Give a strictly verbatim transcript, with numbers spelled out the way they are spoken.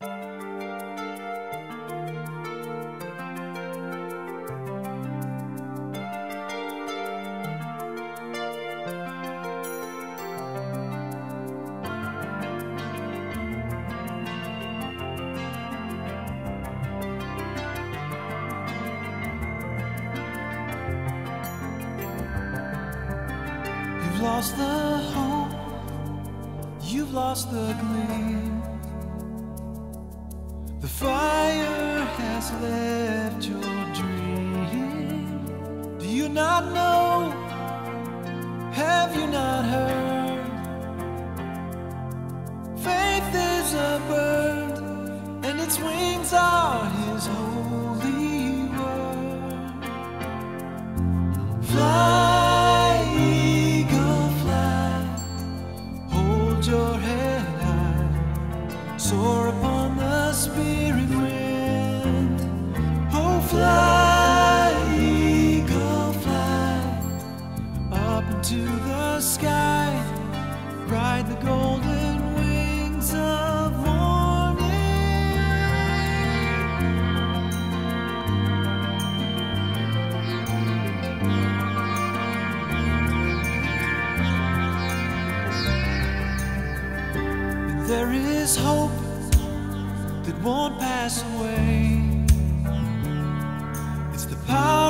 You've lost the hope, you've lost the gleam. The fire has left your dream. Do you not know? Have you not heard? Faith is a bird, and its wings are his holy word. Fly, eagle, fly, hold your head high, soar upon the spirit wind. Oh, fly, eagle, fly, up into the sky, ride the golden wings of morning. And there is hope that won't pass away. It's the power